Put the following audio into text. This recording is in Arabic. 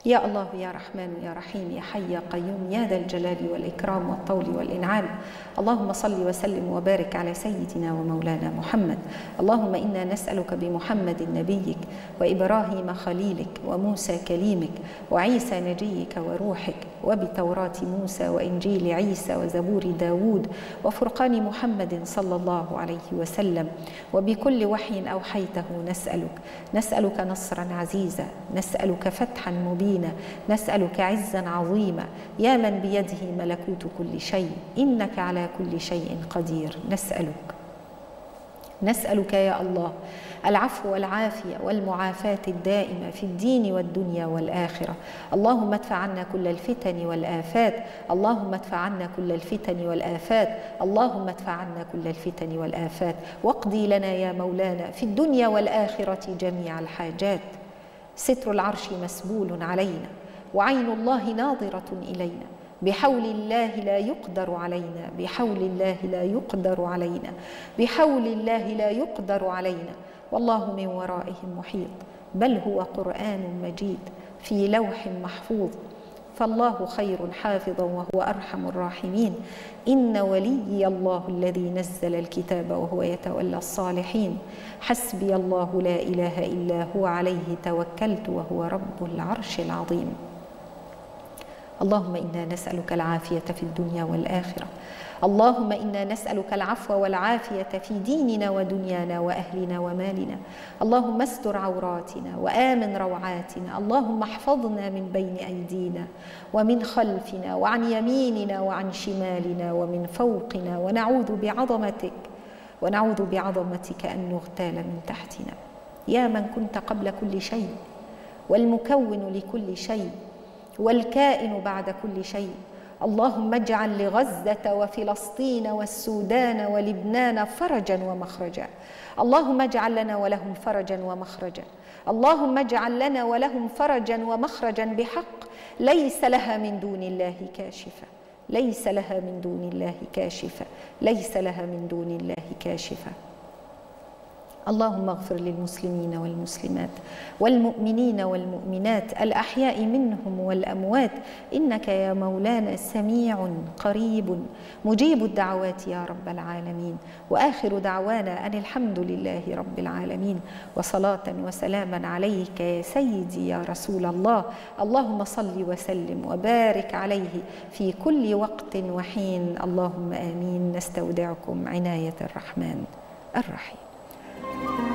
يا الله يا رحمن يا رحيم يا حي يا قيوم يا ذا الجلال والإكرام والطول والإنعام. اللهم صل وسلم وبارك على سيدنا ومولانا محمد. اللهم إنا نسألك بمحمد نبيك وإبراهيم خليلك وموسى كليمك وعيسى نجيك وروحك وبتوراة موسى وإنجيل عيسى وزبور داود وفرقان محمد صلى الله عليه وسلم وبكل وحي أوحيته نسألك نصرا عزيزا، نسألك فتحا مبينا، نسألك عزا عظيما يا من بيده ملكوت كل شيء، إنك على كل شيء قدير. نسألك يا الله العفو والعافية والمعافاة الدائمة في الدين والدنيا والآخرة. اللهم ادفع عنا كل الفتن والآفات، اللهم ادفع عنا كل الفتن والآفات، اللهم ادفع عنا كل الفتن والآفات، واقضي لنا يا مولانا في الدنيا والآخرة جميع الحاجات. ستر العرش مسبول علينا وعين الله ناظرة إلينا، بحول الله لا يقدر علينا، بحول الله لا يقدر علينا، بحول الله لا يقدر علينا، والله من ورائهم محيط، بل هو قرآن مجيد في لوح محفوظ، فالله خير حافظا وهو أرحم الراحمين. إن وليي الله الذي نزل الكتاب وهو يتولى الصالحين، حسبي الله لا إله إلا هو عليه توكلت وهو رب العرش العظيم. اللهم إنا نسألك العافية في الدنيا والآخرة، اللهم إنا نسألك العفو والعافية في ديننا ودنيانا وأهلنا ومالنا. اللهم استر عوراتنا وآمن روعاتنا، اللهم احفظنا من بين أيدينا ومن خلفنا وعن يميننا وعن شمالنا ومن فوقنا، ونعوذ بعظمتك أن نغتال من تحتنا. يا من كنت قبل كل شيء والمكون لكل شيء والكائن بعد كل شيء، اللهم اجعل لغزة وفلسطين والسودان ولبنان فرجا ومخرجا، اللهم اجعل لنا ولهم فرجا ومخرجا، اللهم اجعل لنا ولهم فرجا ومخرجا بحق ليس لها من دون الله كاشفة، ليس لها من دون الله كاشفة، ليس لها من دون الله كاشفة. اللهم اغفر للمسلمين والمسلمات والمؤمنين والمؤمنات الأحياء منهم والأموات، إنك يا مولانا سميع قريب مجيب الدعوات يا رب العالمين. وآخر دعوانا أن الحمد لله رب العالمين، وصلاة وسلاما عليك يا سيدي يا رسول الله. اللهم صل وسلم وبارك عليه في كل وقت وحين. اللهم آمين. نستودعكم عناية الرحمن الرحيم.